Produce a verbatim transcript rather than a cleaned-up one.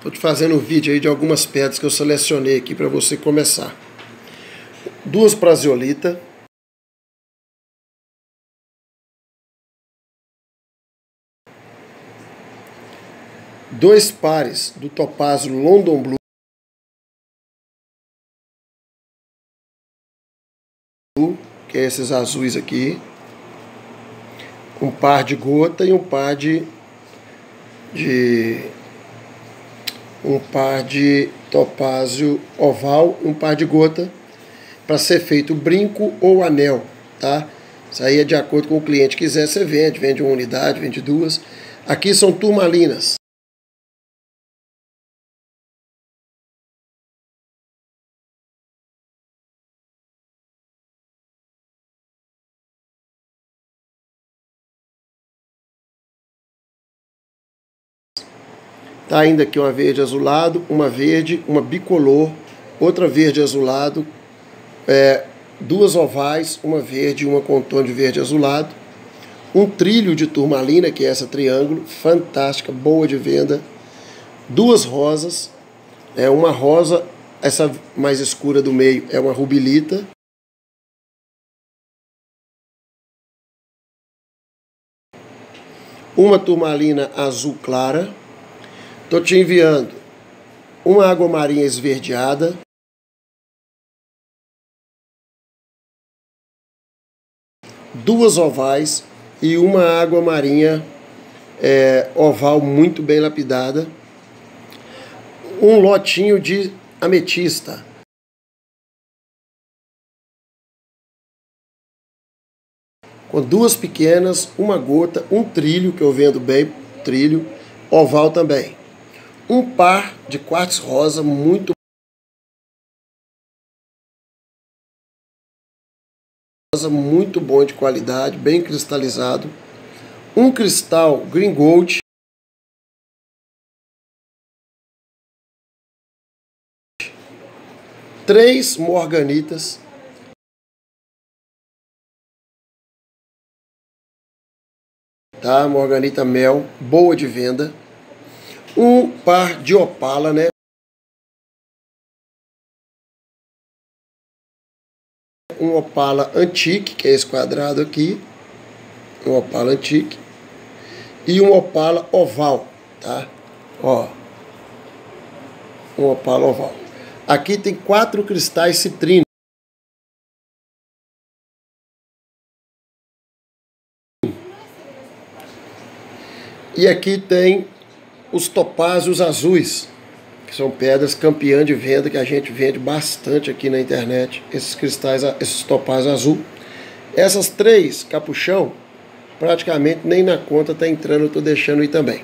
Estou te fazendo um vídeo aí de algumas pedras que eu selecionei aqui para você começar. Duas praseolita. Dois pares do topázio London Blue. Que é esses azuis aqui. Um par de gota e um par de... de um par de topázio oval, um par de gota, para ser feito brinco ou anel, tá? Isso aí é de acordo com o cliente quiser, você vende, vende uma unidade, vende duas. Aqui são turmalinas. Tá ainda aqui uma verde azulado, uma verde, uma bicolor, outra verde azulado, é, duas ovais, uma verde e uma com tom de verde azulado, um trilho de turmalina, que é essa triângulo, fantástica, boa de venda, duas rosas, é, uma rosa, essa mais escura do meio é uma rubilita, uma turmalina azul clara. Estou te enviando uma água marinha esverdeada, duas ovais e uma água marinha é, oval muito bem lapidada, um lotinho de ametista. Com duas pequenas, uma gota, um trilho, que eu vendo bem, trilho, oval também. Um par de quartzo rosa muito rosa, muito bom de qualidade, bem cristalizado. Um cristal green gold. Três morganitas. Tá? Morganita mel, boa de venda. Um par de opala, né? Um opala antique, que é esse quadrado aqui. Um opala antique. E um opala oval, tá? Ó. Um opala oval. Aqui tem quatro cristais citrinos. E aqui tem os topázios azuis, que são pedras campeã de venda, que a gente vende bastante aqui na internet, esses cristais, esses topázios azul. Essas três capuchão, praticamente nem na conta tá entrando, eu tô deixando aí também.